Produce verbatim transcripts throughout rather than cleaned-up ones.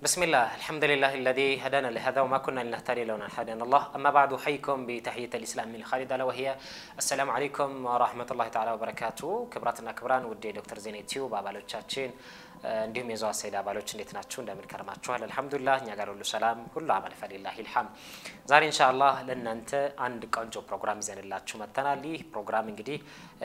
بسم الله الحمد لله الذي هدانا لهذا وما كنا لنهتدي لولا أن هدانا الله أما بعد أحييكم بتحية الإسلام من الخالدة وهي السلام عليكم ورحمة الله تعالى وبركاته كبراتنا كبران ودي دكتور زين تيوب አባሎቻችን እንዲሁም የዘዋ ሰይድ አባሎች እንዴት ናችሁ እንደምን ከረማችኋል አልহামዱሊላህ እኛ ጋር ሁሉ ሰላም ሁሉ አማን ፈሊላሂ الحمد ዛሬ ኢንሻአላህ ለእናንተ አንድ ቆንጆ ፕሮግራም ይዘንላችሁ መተናል ይህ ፕሮግራም እንግዲህ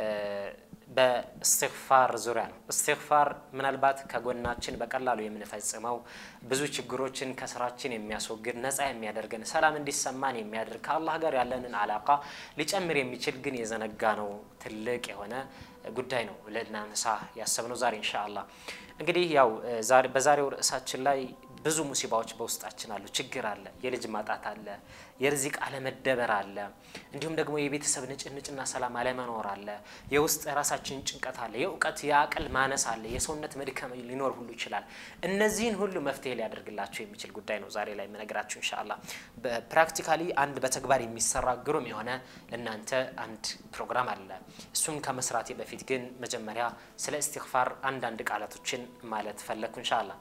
በእስትግፋር ዙሪያ ነው እስትግፋር ምናልባት ከጎናችን በቀላሉ የምንፈጽመው ብዙ ችግሮችን ከስራችን የሚያስወግድ ነፃ የሚያደርገን ሰላም እንዲሰማን የሚያደርግ ከአላህ ጋር ያለንን አላቃ ሊጨምር የሚችል ግን የዘነጋ ነው ትልቅ የሆነ ጉዳይ ነው ለናንሳ ያሰብነው ዛሬ ኢንሻአላህ እንግዲህ ያው ዛሬ በዛሬው ርዕሳችን ላይ ብዙ ሙሲባዎች በውስጣችን አሉ ችግር አለ የልጅ ማጣት አለ የርዚቅ አለመደበር አለ እንዲሁም ደግሞ የቤተሰብ ንጭንጭና ሰላም አለመኖር አለ የውስጥ ራሳችን ጭንቀት አለ የኡቀት ያቀል ማነስ አለ የሰውነት መድከም ሊኖር ሁሉ ይችላል እነዚህን ሁሉ መፍትሄ ሊያደርግላችሁ የሚችል ጉዳይ ነው ዛሬ ላይ መነግራችሁ ኢንሻአላህ በፕራክቲካሊ አንድ በተግባር የሚሰራ ግሩም የሆነ ለናንተ አንድ ፕሮግራም አለ እሱን ከመስራቴ በፊት ግን መጀመሪያ ስለ እስትግፋር አንድ አንድ ቃላቶችን ማለት ፈለኩ ኢንሻአላህ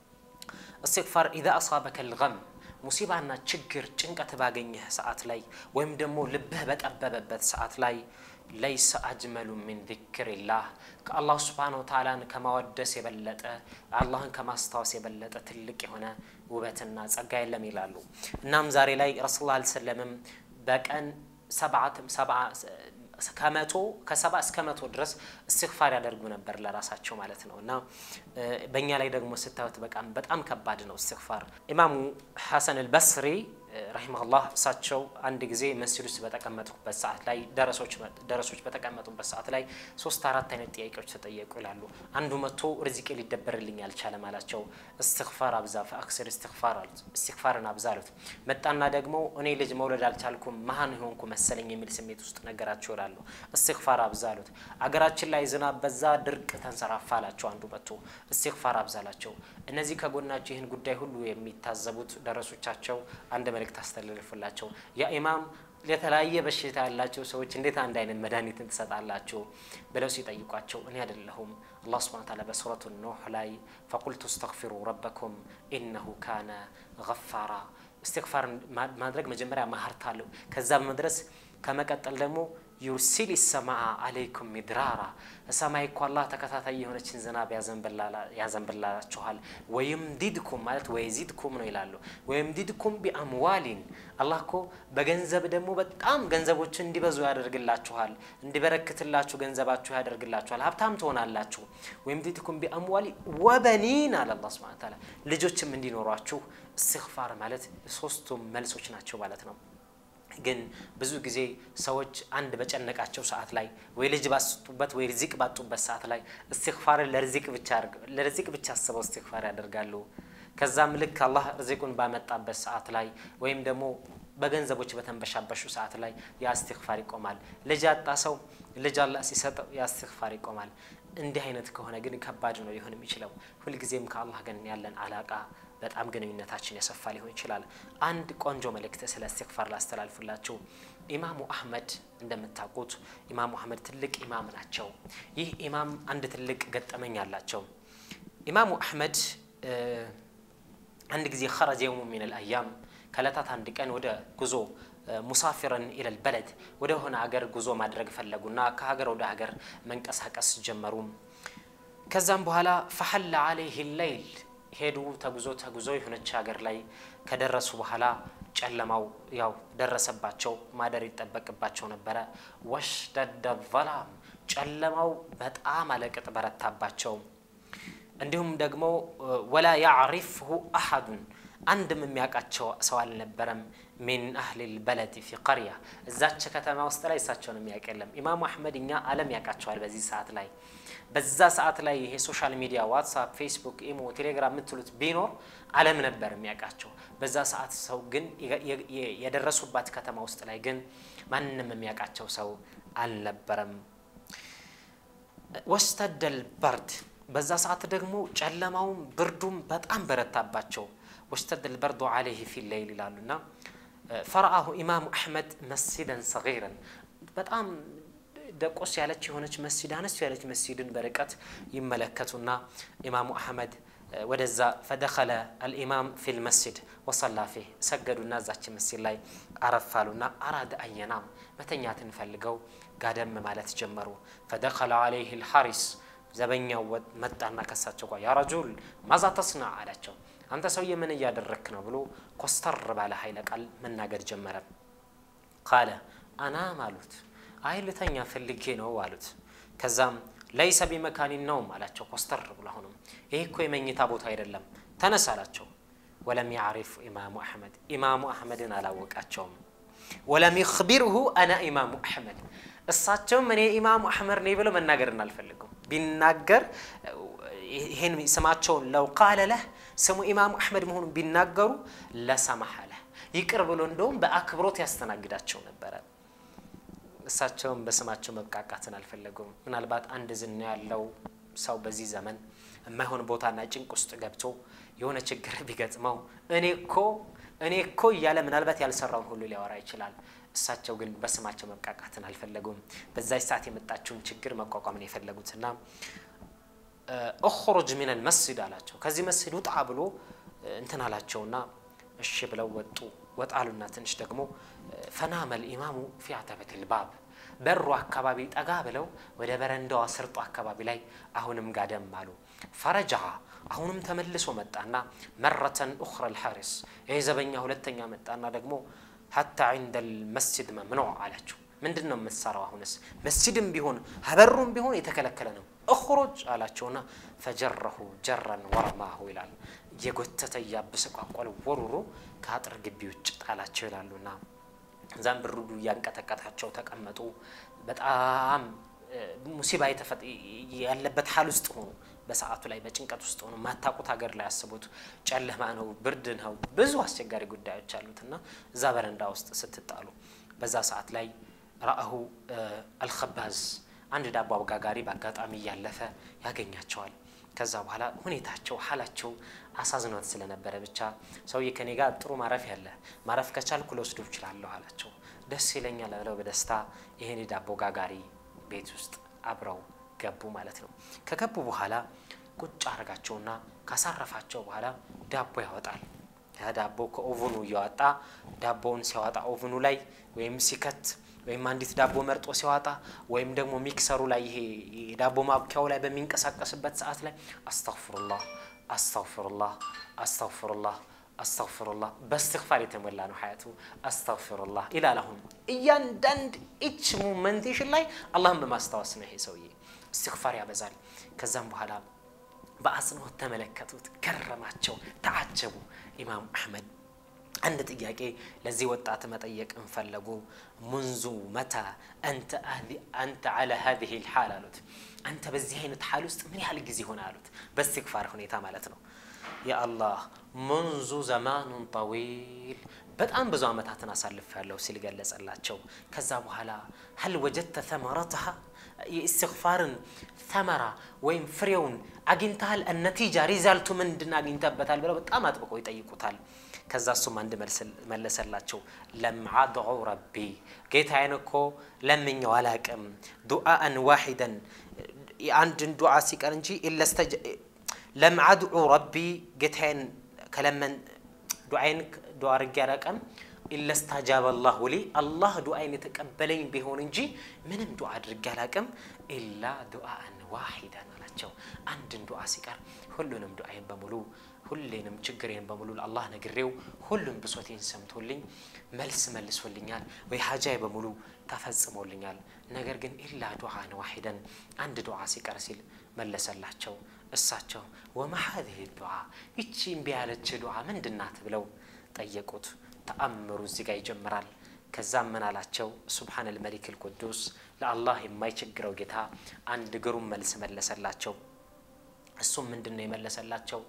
استغفار اذا اصابك الغم مصيبهنا ችግር ጭንቀት ባገኘህ ሰዓት ላይ ወይም ደግሞ ልብህ በጠበበበት ሰዓት ላይ ليس اجمل من ذكر الله كالله سبحانه وتعالى ከማወደስ የበለጠ አላህን ከማስተዋወስ የበለጠ ትልቅ የሆነ ውበትና ጸጋ የለም ይላሉ እናም ዛሬ ላይ ረሱላህ ሰለላሁ በቀን ሰባት ሰባት ከመቶ ከሰባ እስከ መቶ ድረስ እስትግፋር ያደርጉ ነበር ለራሳቸው ማለት ነውና በእኛ ላይ ደግሞ ስታዩት በቃም በጣም ከባድ ነው እስትግፋር ኢማሙ ሐሰን አልበስሪ ረሂመሁላህ ሳቸው አንድ ጊዜ መስጂድ ውስጥ በተቀመጡበት ሰዓት ላይ ደረሶች ደረሶች በተቀመጡበት ሰዓት ላይ ሶስት አራት አይነት ጥያቄዎች ተጠየቁ ይላሉ አንዱ መቶ ርዝቅ ሊደበርልኝ አልቻለም አላቸው እስትግፋር አብዛ ፈአክሰር እስትግፋር እስትግፋርን አብዛሉት መጣና ደግሞ እኔ ልጅ መውለድ አልቻልኩም ማን ሆንኩ መሰለኝ የሚል ስሜት ውስጥ ነገራቸው ይላሉ እስትግፋር አብዛሉት አገራችን ላይ ዝናብ በዛ ድርቅ ተንሰራፋላቸው አንዱ መቶ እስትግፋር አብዛላቸው እነዚህ ከጎናቸው ይሄን ጉዳይ ሁሉ የሚታዘቡት ደረሶቻቸው አንድ መልእክት አስተላልፉላቸው ያ ኢማም ለተለያየ በሽታ ያላቸው ሰዎች እንዴት አንድ አይነት መድኃኒት ተሰጣላችሁ ብለው ሲጠይቋቸው እኔ አይደለሁም አላህ Subhanahu Wa Ta'ala በሱረቱ ኑህ ላይ فقلت استغفروا ربكم انه كان غفارا استغفار ማድረግ መጀመሪያ ማህርታለው ከዛ በመድረስ ከመቀጠል ደግሞ يرسل السماء عليكم مدرارا السماء يكو الله تكتاتاي የሆነችን ዝናብ ያዘንበላላ ያዘንበላችኋል ወይምዲድኩም ማለት ወይዚድኩም ነው ይላሉ ወይምዲድኩም باموال الله ኮ በገንዘብ ደግሞ በጣም ገንዘቦችን እንዲበዙ ያደርግላችኋል እንዲበረክትላችሁ ገንዘባችሁ ያደርግላችኋል ሀብታም ትሆናላችሁ ወይምዲድኩም باموال وبنين على الله Subhanahu Wa Ta'ala ልጆችም እንዲኖራችሁ እስትግፋር ማለት ሶስቱም መልሶች ናቸው ማለት ነው ግን ብዙ ጊዜ ሰዎች አንድ በጨነቃቸው ሰዓት ላይ ወይ ልጅ ባስጡበት ወይ ርዝቅ ባጡበት ሰዓት ላይ እስትግፋር ለርዝቅ ብቻ ለርዝቅ ብቻ አስበው እስትግፋር ያደርጋሉ ከዛም ልክ አላህ ርዝቁን ባመጣበት ሰዓት ላይ ወይም ደግሞ በገንዘቦች በተንበሻበሹ ሰዓት ላይ ያ እስትግፋር ይቆማል ልጅ አጣ ሰው ልጅ አላህ ሲሰጠው ያ እስትግፋር ይቆማል እንዲህ አይነት ከሆነ ግን ከባድ ነው ሊሆን የሚችለው ሁሉ ጊዜም ከአላህ ጋር ያለን አላቃ በጣም ግንኙነታችን ያሰፋ ሊሆን ይችላል አንድ ቆንጆ መልእክት ስለ እስትግፋር ላስተላልፍላችሁ ኢማሙ አህመድ እንደምታውቁት ኢማሙ አህመድ ትልቅ ኢማም ናቸው ይህ ኢማም አንድ ትልቅ ገጠመኝ አላቸው ኢማሙ አህመድ አንድ ጊዜ خرج يوم من الايام ከለታት አንድ ቀን ወደ ጉዞ ሙሳፊራን الى البلد ወደ ሆነ ሀገር ጉዞ ማድረግ ፈለጉና ከሀገር ወደ ሀገር መንቀሳቀስ ጀመሩ ከዛም በኋላ فحل عليه الليل ሄዱ ተጉዞ ተጉዞ የሆነች ሀገር ላይ ከደረሱ በኋላ ጨለማው ያው ደረሰባቸው ማደር ይተበቅባቸው ነበር ወሽደደ الظلام ጨለማው በጣም አለቅጥ በረታባቸው እንዲሁም ደግሞ ولا يعرفه احد አንድም የሚያቃቸው ሰው አልነበረም من اهل البلد في قريه እዛች ከተማ ውስጥ ላይ እሳቸውን የሚያቀለም ኢማሙ አህመድኛ ዓለም ያቃቸዋል በዚህ ሰዓት ላይ በዛ ሰዓት ላይ ይሄ ሶሻል ሚዲያ ዋትስአፕ ፌስቡክ ኢሞ ቴሌግራም ምትሉት ቢኖር ዓለም ነበር የሚያቃቸው በዛ ሰዓት ሰው ግን የደረሱባት ከተማ ውስጥ ላይ ግን ማንንም የሚያቃቸው ሰው አልነበረም واشتد البرد በዛ ሰዓት ደግሞ ጨለማው ብርዱም በጣም በረታባቸው واشتد البرد عليه في الليل ይላሉና فرآه امام احمد مسجدا صغيرا በጣም ደቆስ ያለች የሆነች መስጂድ አነስ ያለች መስጂድን በርቀት ይመለከቱና ኢማሙ አህመድ ወደዛ فدخل الامام في المسجد وصلى فيه ሰገዱና እዛች መስጂድ ላይ አረፋሉና አራደ አየናም መተኛትን ፈልገው ጋደም ማለት ጀመሩ فدخل عليه الحارس ዘበኛው መጣና ከሳቸው ጋር ያ رجل ماذا تصنع አላቸው አንተ ሰውዬ ምን ያደረክ ነው ብሎ ኮስተር ባለ ኃይለ ቃል መናገር ጀመረ قال انا ማሉት አይልተኛ ፈልጌ ነው አሉት ከዛም ليس بمكان النوم አላቸው ኮስተር ብሎ አሁንም ይሄ እኮ የመኝታ ቦታ አይደለም ተነስ አላቸው ولم يعرف امام احمد امام احمدን አላወቃቸውም ولم يخبره انا امام احمد እሳቸው እኔ ኢማሙ አህመድ ነኝ ብለው መናገርን አልፈልጉም ቢናገር ይሄን ስማቸው لو قال له ስሙ ኢማሙ አህመድ መሆኑን ቢናገሩ ለሰማህ له ይቅር ብሎ እንደውም በአክብሮት ያስተናግዳቸው ነበር እሳቸውም በስማቸው መብቃቃትን አልፈልጉም ምናልባት አንድ ዝና ያለው ሰው በዚህ ዘመን የማይሆን ቦታና ጭንቅ ውስጥ ገብቶ የሆነ ችግር ቢገጥመው እኔኮ እኔኮ ያለ ምናልባት ያልሰራውን ሁሉ ሊያወራ ይችላል እሳቸው ግን በስማቸው መብቃቃትን አልፈልጉም በዛይ ሰዓት የመጣችውን ችግር መቋቋምን የፈለጉትና اخرج من المسجد አላቸው ከዚህ መስጂድ ውጣ ብሎ እንትን አላቸውና እሺ ብለው ወጡ ወጣሉና ትንሽ ደግሞ فنام الامام في عتبة الباب በሩ አካባቢ ጠጋ ብለው ወደ በረንዳው አስርጦ አካባቢ ላይ አሁንም ጋደም አሉ فرجع አሁንም ተመልሶ መጣና مرة اخرى الحارس ይሄ ዘበኛ ሁለተኛ መጣና ደግሞ حتى عند المسجد ممنوع አላቸው ምንድነው መስራው አሁንስ መስጂድም ቢሆን ሀበሩም ቢሆን የተከለከለ ነው اخرج አላቸውና فجره جرا ورماه ይላል የጎተተ ያብስቋቋል ወሩሩ ከአጥር ግቢ ውጭ ጣላቸው ይላሉና ዛም ብሩዱ ያንቀጠቀጣቸው ተቀመጡ በጣም ሙሲባ የተፈጠ ያለበት ሐል ውስጥ ሆኖ በሰዓቱ ላይ በጭንቀት ውስጥ ሆኖ ማታቁት ሀገር ላይ ያስቡት ጨለማ ነው ብርድ ነው ብዙ አስቸጋሪ ጉዳዮች አሉትና እዛ በረንዳ ውስጥ ስትጣሉ በዛ ሰዓት ላይ ራአሁ الخباز አንድ ዳቦ አጋጋሪ በአጋጣሚ ያለፈ ያገኛቸዋል ከዛ በኋላ ሁኔታቸው ሐላቸው አሳዝኗት ስለነበረ ብቻ ሰውዬ ከኔ ጋር ጥሩ ማረፍ ያለ ማረፍ ከቻልኩ ለወስዱ ይችላልው አላቸው ደስ ይለኛል አለው በደስታ ይሄን ዳቦ ጋጋሪ ቤት ውስጥ አብረው ገቡ ማለት ነው ከገቡ በኋላ ቁጭ አረጋቸውና ካሳረፋቸው በኋላ ዳቦ ያወጣል ያ ዳቦ ከኦቨኑ ያወጣ ዳቦውን ሲያወጣ ኦቨኑ ላይ ወይም ሲከት ወይም አንዲት ዳቦ መርጦ ሲያወጣ ወይም ደግሞ ሚክሰሩ ላይ ይሄ ዳቦ ማብኪያው ላይ በሚንቀሳቀስበት ሰዓት ላይ አስተግፍሩላህ አስተግፍሩላህ አስተግፍሩላህ አስተግፍሩላህ በእስትግፋር የተሞላ ነው ሐያቱ አስተግፍሩላህ ኢላላሁም እያንዳንድ እች ሞመንቴሽን ላይ አላህን በማስተዋወስ ነው ይሄ ሰውዬ استغفار ያበዛል ከዛም በኋላ በአጽንኦት ተመለከቱት ገረማቸው ተዓጀቡ ኢማም አህመድ አንድ ጥያቄ ለዚህ ወጣት መጠየቅ እንፈልጉ منذ متى انت اهل انت على هذه الحاله አሉት አንተ በዚህ አይነት ሐል ውስጥ ምን ያህል ጊዜ ሆነ አሉት በእስትግፋር ሁኔታ ማለት ነው ያ አላህ منذ زمان طويل በጣም ብዙ አመታትን አሳልፈያለሁ ሲል ገለጸላቸው ከዛ በኋላ هل وجدت ثمرتها استغفارن ثمرة وين فريون አግኝታል النتيجه ريزالتو ምንድን አግኝተበታል ብለው በጣም አጥብቀው ይጠይቁታል ከዛ እሱም አንድ መለሰላቸው لم ادعو ربي ጌታዬን እኮ ለምኜው አላቅም ዱዓአን واحدا አንድ ዱዓ ሲቀር እንጂ الا استج لم ادعو ربي ጌታዬን ከለመን ዱዓዬን ዱዓ አርጌ አላቅም الا استجاب الله لي الله دعائي يتقبلኝ ቢሆን እንጂ ምንም ዱዓ አድርጌ አላቅም الا دعاء واحدا አላቸው አንድን ዱዓ ሲቀር ሁሉንም ዱዓዬን በሙሉ ሁሉንም ችግሬን በሙሉ ለአላህ ነግሬው ሁሉም ብሶቴን ሰምቶልኝ መልስ መልሶልኛል ወይ ሐጃዬ በሙሉ ተፈጽሞልኛል ነገር ግን الا دعاء واحدا አንድ ዱዓ ሲቀር ሲል መለሰላቸው እሳቸው وما هذه الدعاء እቺ ቢያለች ዱዓ ምንድናት ብለው ጠየቁት ተአምሩ እዚህ ጋር ይጀምራል ከዛም ምን አላቸው ሱብሃን الملك القدوس ለአላህ የማይቸግረው ጌታ አንድ ግሩም መልስ መለሰላቸው እሱም ምንድነው የመለሰላቸው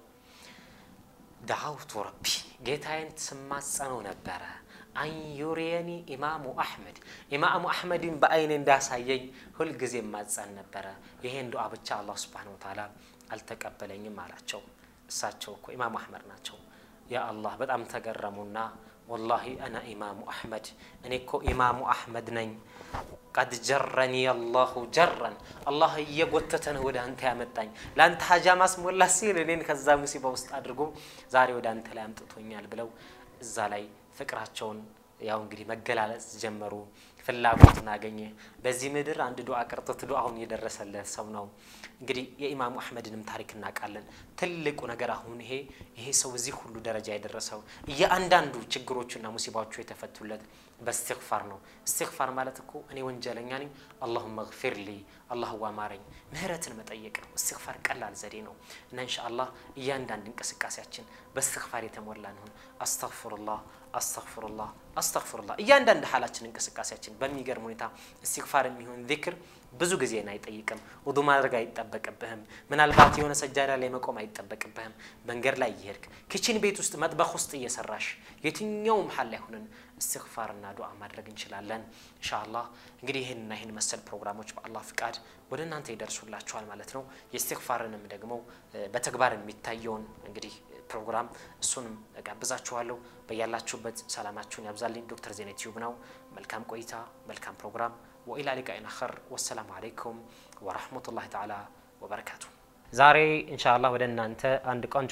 دعوت ربي ጌታዬን ስማጸነው ነበር አን ዩሪየኒ ኢማሙ አህመድ ኢማሙ አህመድን በአይኔ እንዳሳየኝ ሁሉ ጊዜ ማጸን ነበር ይሄን ዱዓ ብቻ አላህ Subhanahu Wa Ta'ala አልተቀበለኝም አላቸው እሳቸው እኮ ኢማሙ አህመድ ናቸው ያ አላህ በጣም ተገረሙና والله انا امام احمد እኔ እኮ ኢማሙ አህመድ ነኝ قد جرني الله جرا الله يغوتته ነው ወደ አንተ ያመጣኝ ላንተ ሐጃ ማስሞላ ሲል እኔን ከዛ ሙሲባ ውስጥ አድርጎ ዛሬ ወደ አንተ ላይ አምጥቶኛል ብለው እዛ ላይ ፍቅራቸውን ያው እንግዲህ መገላለጽ ጀመሩ ፍላጎቱን አገኘ በዚህ ምድር አንድ ዱዓ ቀርቶት ዱዓውን የደረሰለት ሰው ነው እንግዲህ የኢማሙ አህመድንም ታሪክ እናቃለን ትልቁ ነገር አሁን ይሄ ይሄ ሰው እዚህ ሁሉ ደረጃ ያደረሰው ያንዳንዱ ችግሮችና ሙሲባዎቹ የተፈቱለት በእስትግፋር ነው እስትግፋር ማለት እኮ እኔ ወንጀለኛ ነኝ اللهم اغفر لي الله وامرኝ ምህረትን መጠየቅ ነው እስትግፋር ቀላል ዘዴ ነው እና ኢንሻአላህ ያንዳንድ እንቅስቃሴያችን በእስትግፋር የተሞላ ነው አስተግፍሩላህ አስተግፍሩላህ አስተግፍሩላህ ያንዳንድ ሐላችን እንቅስቃሴያችን በሚገርም ሁኔታ እስትግፋር የሚሆን ዚክር ብዙ ጊዜ ነው አይጠይቅም ውዱ ማድረግ አይጠበቅብህም ምናልባት የሆነ ሰጃዳ ላይ መቆም አይጠበቅብህም መንገር ላይ ይሄርክ ኪችን ቤት ውስጥ መጥበኽ ውስጥ እየሰራሽ የትኛው መሐል ላይ ሆነን እስትግፋርና ዱዓ ማድረግ እንችላለን ኢንሻአላህ እንግዲህ ይሄንና ይሄን መሰል ፕሮግራሞች በአላህ ፍቃድ ወደ እናንተ ይደርሱላችኋል ማለት ነው የእስትግፋርንም ደግሞ በተግባር የሚታየውን እንግዲህ ፕሮግራም እሱንም ጋብዛችኋለሁ በያላችሁበት ሰላማችሁን ያብዛልኝ ዶክተር ዜና ዩቲዩብ ነው መልካም ቆይታ መልካም ፕሮግራም وإلى لقاء آخر والسلام عليكم ورحمة الله تعالى وبركاته ዛሬ ኢንሻአላህ ወደ እናንተ አንድ ቆንጆ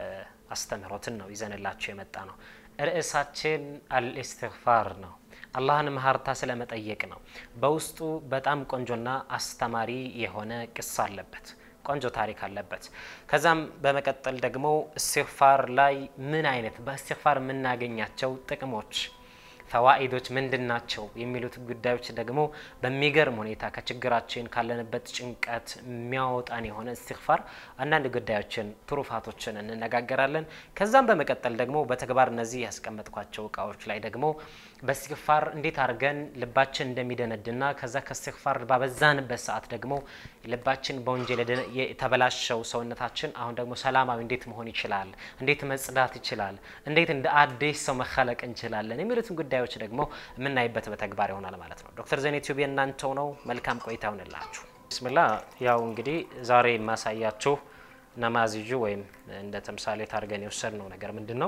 አስተምሮትን ነው ይዘንላችሁ የመጣ ነው ርዕሳችን አልኢስቲግፋር ነው አላህን መሐርታ ስለመጠየቅ ነው በውስጡ በጣም ቆንጆና አስተማሪ የሆነ ቅሳ አለበት ቆንጆ ታሪክ አለበት ከዛም በመቀጠል ደግሞ ኢስቲግፋር ላይ ምን አይነት በኢስቲግፋር ምናገኛቸው ጥቅሞች ፈዋኢዶች ምንድናቸው የሚሉት ጉዳዮች ደግሞ በሚገርም ሁኔታ ከችግራችን ካለንበት ጭንቀት የሚያወጣን የሆነ ኢስቲግፋር አንዳንድ ጉዳዮችን ትሩፋቶችን እንነጋገራለን ከዛም በመቀጠል ደግሞ በተግባር እነዚህ ያስቀመጥኳቸው ቃዎች ላይ ደግሞ በኢስቲግፋር እንዴት አርገን ልባችን እንደሚደነድና ከዛ ከኢስቲግፋር ባበዛንበት ሰዓት ደግሞ ልባችን በወንጀል የተበላሸው ሰውነታችን አሁን ደግሞ ሰላማዊ እንዴት መሆን ይችላል እንዴት መጽዳት ይችላል እንዴት እንደ አዲስ ሰው መخلق እንችላለን የሚሉት ጉዳዮች ደግሞ ምናይበት በተግባር ይሆናል ማለት ነው ዶክተር ዜና ዩቲዩብ የናንተው ነው መልካም ቆይታ ይሁንላችሁ ቢስሚላህ ያው እንግዲህ ዛሬ ማሳያችሁ ነማዚጁ ወይም እንደ ተምሳሌ ታርገን የወሰድነው ነገር ምንድነው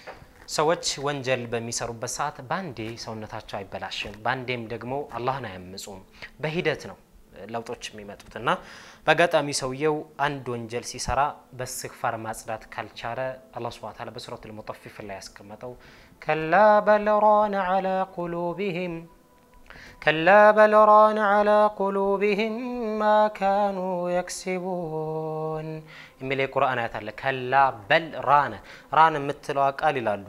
ሰዎች ወንጀል በሚሰሩበት ሰዓት ባንዴ ሰውነታቸው አይበላሽም ባንዴም ደግሞ አላህን አያምጹም በሂደት ነው ለውጦች የሚመጡትና በአጋጣሚ ሰውየው አንድ ወንጀል ሲሰራ በኢስቲግፋር ማጽዳት ካልቻለ አላህ Subhanahu Wa Ta'ala በሱረቱል ሙጠፊፍ ላይ ያስቀመጠው ከላ በልራን على قلوبهم كلا بل ران على قلوبهم ما كانوا يكسبون የሚል የቁርአን አያት አለ ከላ በል ራን ራን የምትለው ቃል ይላሉ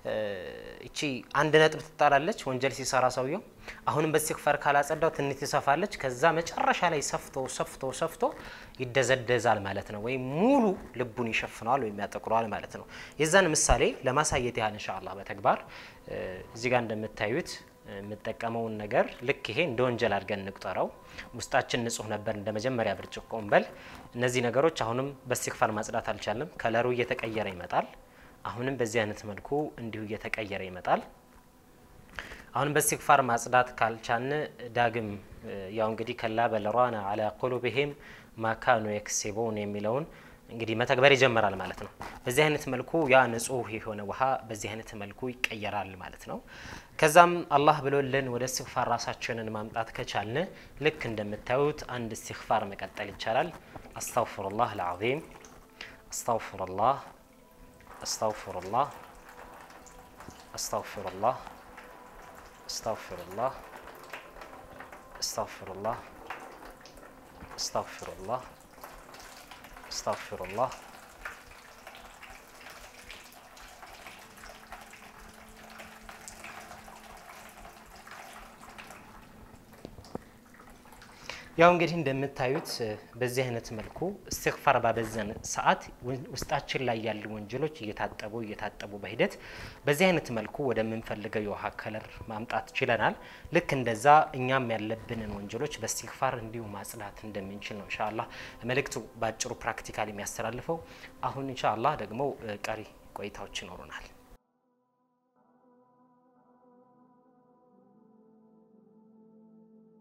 እቺ አንድ ነጥብ ትጣላለች ወንጀል ሲሰራ ሰውየው አሁንም በኢስቲግፋር ካላጸዳው ትንሽ ይሰፋለች ከዛ መጨረሻ ላይ ሰፍቶ ሰፍቶ ሰፍቶ ይደዘደዛል ማለት ነው ወይ ሙሉ ልቡን ይሸፍናል ወይ ያጠቁራል ማለት ነው የዛን ምሳሌ ለማሳየት ያህል ኢንሻአላህ በተግባር እዚህ ጋር እንደምታዩት መጠቀመው ነገር ልክ ይሄ እንደ ወንጀል አድርገን እንቁጠረው ውስጣችን ንጹህ ነበር እንደ መጀመሪያ ብርጭቆ እንበል እነዚህ ነገሮች አሁንም በኢስቲግፋር ማጽዳት አልቻለም ከለሩ እየተቀየረ ይመጣል አሁንም በዚህ አይነት መልኩ እንዲሁ እየተቀየረ ይመጣል አሁን በኢስቲግፋር ማጽዳት ካልቻነ ዳግም ያው እንግዲህ ከላ በለራና على قلوبهم ما كانوا يكسبون የሚለውን እንግዲህ መተግበር ይጀምራል ማለት ነው በዚህ አይነት መልኩ ያ ንጹህ የሆነ ውሃ በዚህ አይነት መልኩ ይቀየራል ማለት ነው ከዛም አላህ ብሎልን ወደ ኢስቲግፋር ራሳችንን ማምጣት ከቻልን ልክ እንደምታዩት አንድ ኢስቲግፋር መቀጠል ይቻላል አስተግፍሩላህ العظيم አስተግፍሩላህ አስተግፍሩላህ አስተግፍሩላህ አስተግፍሩላህ አስተግፍሩላህ አስተግፍሩላህ አስተግፍሩላህ ያው እንግዲህ እንደምታዩት በዚህ አይነት መልኩ ኢስቲግፋር ባበዘን ሰዓት ውስጣችን ላይ ያሉ ወንጀሎች እየታጠቡ እየታጠቡ በሂደት በዚህ አይነት መልኩ ወደ ምንፈልገው የውሃ ከለር ማምጣት ይችላል ልክ እንደዛ እኛም ያለብንን ወንጀሎች በኢስቲግፋር እንዲሁ ማጽዳት እንደምንችል ነው ኢንሻአላህ መልእክቱ ባጭሩ ፕራክቲካሊ የሚያስተላልፈው አሁን ኢንሻአላህ ደግሞ ቀሪ ቆይታዎች ይኖሩናል